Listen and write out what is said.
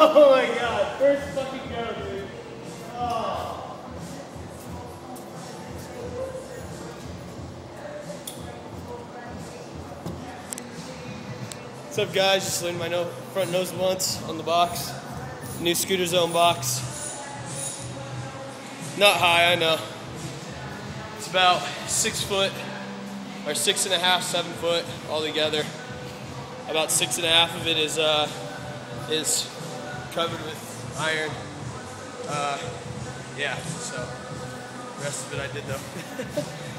Oh my god, first fucking go, dude. Oh. What's up, guys? Just leaning my front nose once on the box. New Scooter Zone box. Not high, I know. It's about 6 foot, or 6.5, 7 foot altogether. About 6.5 of it is covered with iron. Yeah, so the rest of it I did though.